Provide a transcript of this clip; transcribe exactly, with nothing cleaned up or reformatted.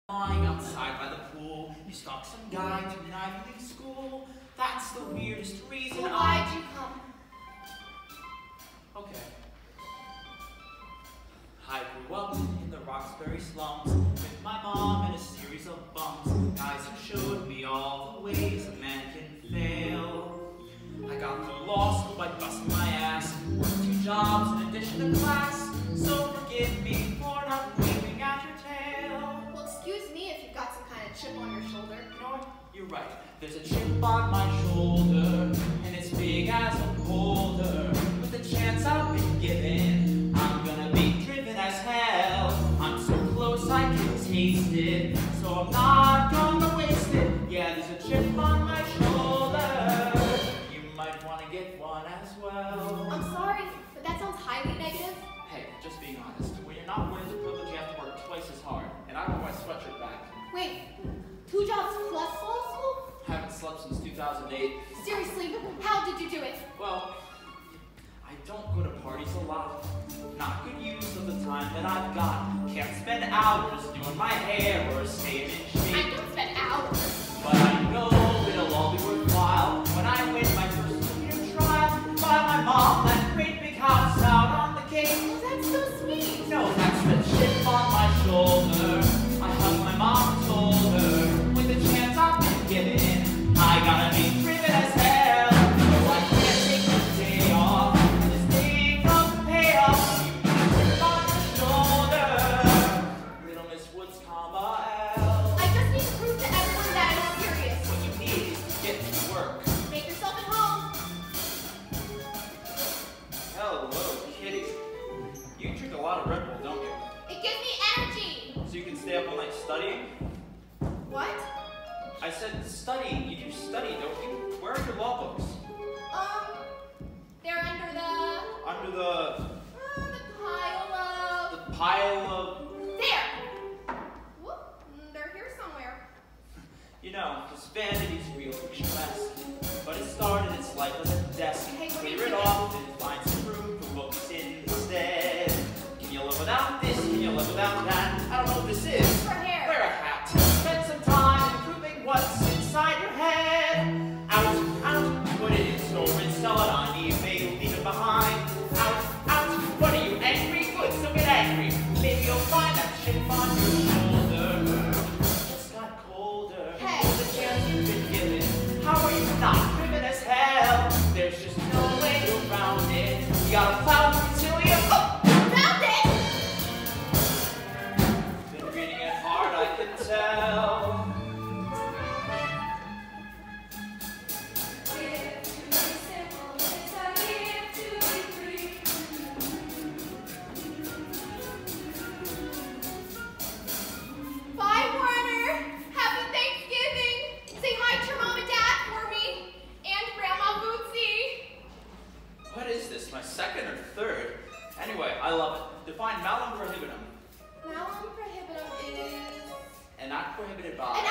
Lying outside by the pool, you stalk some guy to an Ivy League school. That's the weirdest reason well, I... why'd you come? Okay. I grew up in the Roxbury slums with my mom and a series of bums. Guys who showed me all the ways a man can fail. I got through law school by busting my ass, worked two jobs in addition to class. So forgive me for not waving at your tail. Well, excuse me if you've got some kind of chip on your shoulder. You know what? You're right. There's a chip on my shoulder, and it's big as a boulder. With the chance I've been given, I'm gonna be driven as hell. I'm so close I can taste it, so I'm not gonna waste it. Yeah, there's a chip on my shoulder. You might want to get one as well. I'm sorry, but that sounds highly negative. Hey, just being honest. When you're not winning the privilege, you have to work twice as hard. And I want my sweatshirt back. Wait, two jobs plus law school? Haven't slept since two thousand eight. Seriously, how did you do it? Well, I don't go to parties a lot. Not good use of the time that I've got. Can't spend hours doing my hair or staying in shape. I don't spend hours. But I know it'll all be worthwhile when I win my first computer trial. Buy my mom that great big house out on the Cape. Oh, that's so sweet. No, that's the chip on my shoulder. I hugged my mom and told her, with the chance I've been given, I gotta be driven as hell. No, I can't take the day off. This thing from the payoff. You need a chip on your shoulder. Little Miss Woods, comma L. I just need to prove to everyone that I'm serious. What you need is to get to work. Make yourself at home. Hello, kitty. You drink a lot of Red Bull, don't you? It gives me energy. So you can stay up all night studying? What? I said studying. You do study, don't you? Where are your law books? Um, they're under the... Under the... Uh, the pile of... the pile of... There! Whoop, they're here somewhere. You know, this vanity's real picturesque. But it started its life as a desk. Hey, what are Clear you it doing? off and find some room for books instead. Can you live without this? Can you live without that? I don't know what this is. For hair. Wear a hat. Spend some time improving what's inside your head. Out, out, put it in storage, sell it on eBay, leave it behind. Out, out, what are you, angry? Good, so get angry. Maybe you'll find that chip on your shoulder. It just got colder. Hey. The chance you've been given. How are you not driven as hell? There's just no way around it. You gotta plow until you... Oh! Found it! Been reading it hard, I can tell. Bye, Warner! Happy Thanksgiving! Say hi to your mom and dad for me! And Grandma Bootsy! What is this, my second or third? Anyway, I love it. Define malum prohibitum. Malum prohibitum is... And not prohibited by. An